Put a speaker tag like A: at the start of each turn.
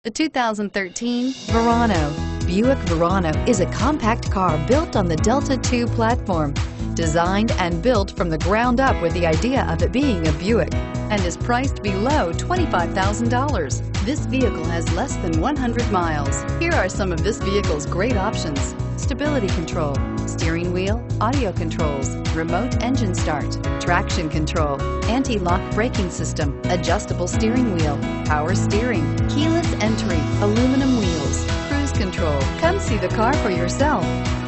A: The 2013 Verano. Buick Verano is a compact car built on the Delta II platform, designed and built from the ground up with the idea of it being a Buick, and is priced below $25,000. This vehicle has less than 100 miles. Here are some of this vehicle's great options: stability control, steering wheel audio controls, remote engine start, traction control, anti-lock braking system, adjustable steering wheel, power steering, keyless entry, aluminum wheels, cruise control. Come see the car for yourself.